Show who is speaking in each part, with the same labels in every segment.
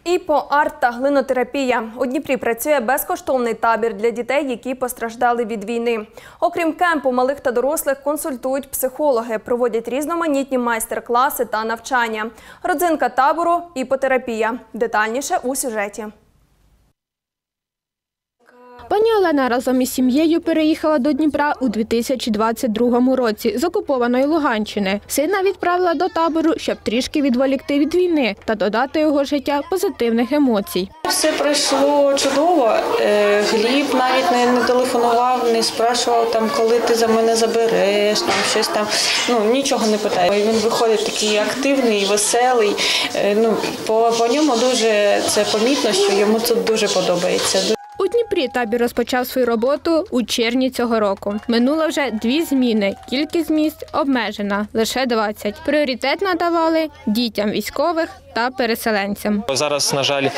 Speaker 1: І по арт- та глинотерапія. У Дніпрі працює безкоштовний табір для дітей, які постраждали від війни. Окрім кемпу, малих та дорослих консультують психологи, проводять різноманітні майстер-класи та навчання. Родзинка табору – іпотерапія. Детальніше у сюжеті.
Speaker 2: Пані Олена разом із сім'єю переїхала до Дніпра у 2022 році з окупованої Луганщини. Сина відправила до табору, щоб трішки відволікти від війни та додати його життя позитивних емоцій.
Speaker 3: Все пройшло чудово. Гліб навіть не телефонував, не спрашував, коли ти за мене забереш, щось там. Нічого не питає. Він виходить такий активний, веселий. По ньому дуже це помітно, що йому тут дуже подобається.
Speaker 2: У Дніпрі табір розпочав свою роботу у червні цього року. Минуло вже 2 зміни. Кількість місць обмежена – лише 20. Пріоритет надавали дітям військових та переселенцям.
Speaker 4: Зараз, на жаль,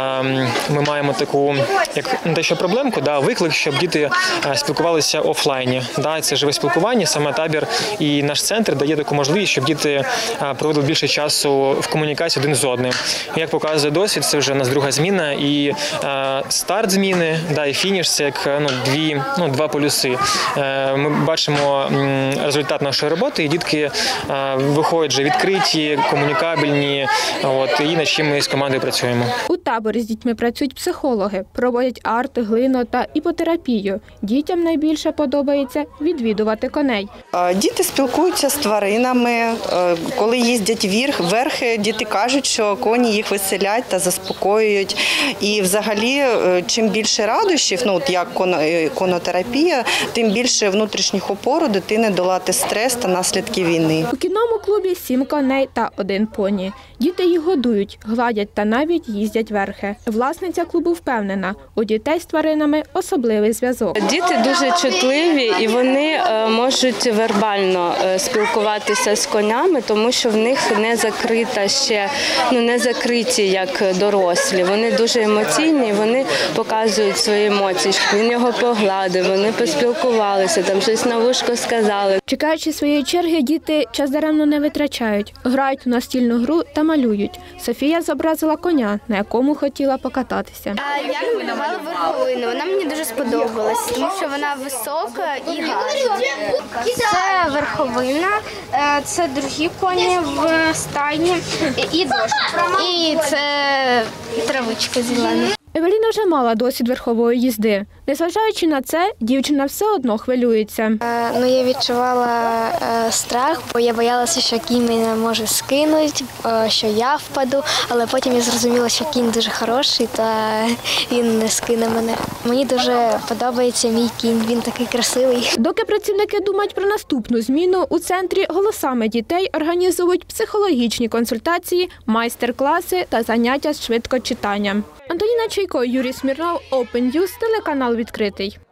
Speaker 4: ми маємо таку, не те що проблемку, виклик, щоб діти спілкувалися офлайні. Це живе спілкування, саме табір і наш центр дає таку можливість, щоб діти проводили більше часу в комунікації один з одним. Як показує досвід, це вже у нас 2-га зміна, і старт зміни, і фініш – це як два полюси. Ми бачимо результат нашої роботи, і дітки виходять вже відкриті, комунікабельні, і над чим ми з командою працюємо.
Speaker 2: У таборі з дітьми працюють психологи, проводять арт, глино та іпотерапію. Дітям найбільше подобається відвідувати коней.
Speaker 5: Діти спілкуються з тваринами. Коли їздять верхи, діти кажуть, що коні їх веселять та заспокоюють. І взагалі, чим більше радощів, як конотерапія, тим більше внутрішніх опор у дитини долати стрес та наслідки війни.
Speaker 2: У кінному клубі 7 коней та 1 поні. Діти їх годують, гладять та навіть їздять верхи. Власниця клубу впевнена, у дітей з тваринами особливий зв'язок.
Speaker 6: Діти дуже чутливі і вони можуть вербально спілкуватися з конями, тому що в них не закрита ще, не закриті як дорослі. Вони дуже емоційні, вони показують свої емоції. Він його погладив, вони поспілкувалися, щось на вушко сказали.
Speaker 2: Чекаючи своєї черги, діти час даремно не витрачають. Грають у настільну гру та малюють. Софія зобразила коня, на якому хотіла покататися.
Speaker 7: Я намалювала верховину. Вона мені дуже сподобалась, тому що вона висока і гарна. Це верховина, це другі коні в стайні і дощ. І це травичка зелена.
Speaker 2: Евеліна вже мала досвід верхової їзди. Незважаючи на це, дівчина все одно хвилюється.
Speaker 7: Я відчувала страх, бо я боялася, що кінь мене може скинути, що я впаду, але потім я зрозуміла, що кінь дуже хороший, та він не скине мене. Мені дуже подобається мій кінь, він такий красивий.
Speaker 2: Доки працівники думають про наступну зміну, у центрі голосами дітей організовують психологічні консультації, майстер-класи та заняття з швидкочитанням. Антоніна Чайко, Юрій Смірнов, Open News, телеканал «Відкритий».